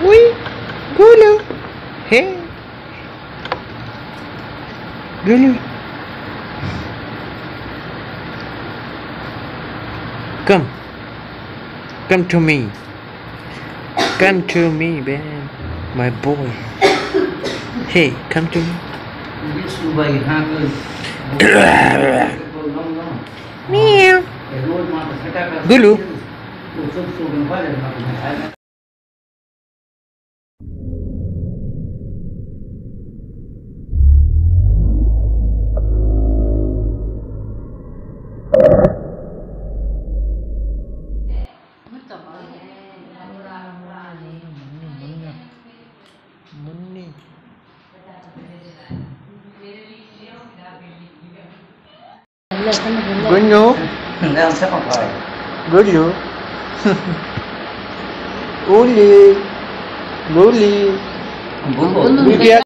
Ui, Gulu. Hey. Gulu. Come. Come to me. Come to me, man. My boy. Hey, come to me. Meow. Gulu. Gulu. Gulu. Guli. Guli.